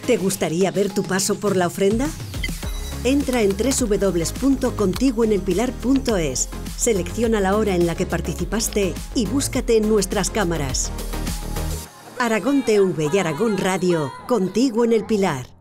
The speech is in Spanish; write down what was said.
¿Te gustaría ver tu paso por la ofrenda? Entra en www.contiguoenelpilar.es, selecciona la hora en la que participaste y búscate en nuestras cámaras. Aragón TV y Aragón Radio, contigo en el Pilar.